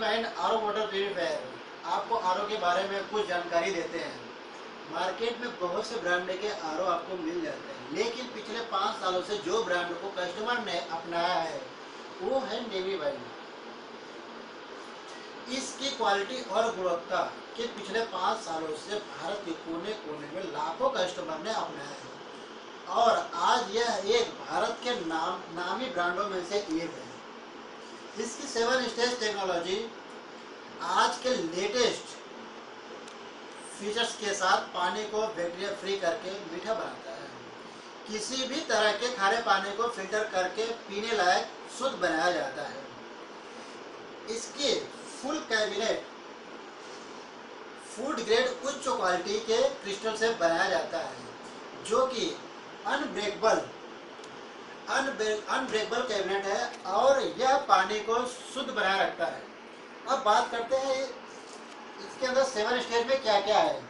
Wine R water purifier आपको R के बारे में कुछ जानकारी देते हैं। मार्केट में बहुत से ब्रांड के आर आपको मिल जाते हैं, लेकिन पिछले 5 सालों से जो ब्रांड को कस्टमर ने अपनाया है वो है नेवी वाइन। इसकी क्वालिटी और गुणवत्ता के पिछले 5 सालों से भारत के कोने कोने में लाखों कस्टमर ने अपनाया है और आज यह एक भारत के नामी ब्रांडों में से एक है। इसकी 7 स्टेज टेक्नोलॉजी आज के लेटेस्ट फीचर्स के साथ पानी को बैक्टीरिया फ्री करके मीठा बनाता है। किसी भी तरह के खारे पानी को फिल्टर करके पीने लायक शुद्ध बनाया जाता है। इसके फुल कैबिनेट फूड ग्रेड उच्च क्वालिटी के क्रिस्टल से बनाया जाता है, जो कि अनब्रेकेबल कैबिनेट है और यह पानी को शुद्ध बनाए रखता है। अब बात करते हैं इसके अंदर 7 स्टेज में क्या क्या है।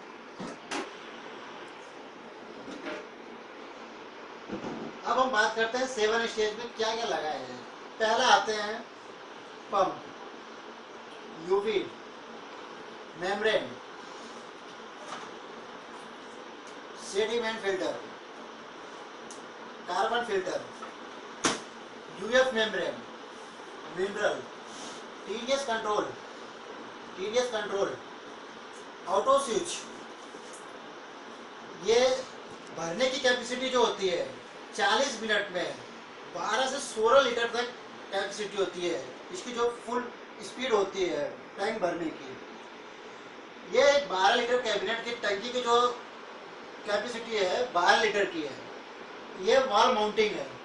अब हम बात करते हैं 7 स्टेज में क्या क्या लगाए हैं। पहला आते हैं pump, UV, membrane, sediment filter, carbon filter, UF membrane, mineral, TDS control, auto switch. ये भरने की कैपेसिटी जो होती है 40 मिनट में 12 से 16 लीटर तक कैपेसिटी होती है। इसकी जो फुल स्पीड होती है टैंक भरने की। ये 12 लीटर कैबिनेट की टंकी की जो कैपेसिटी है 12 लीटर की है। ये वॉल माउंटिंग है।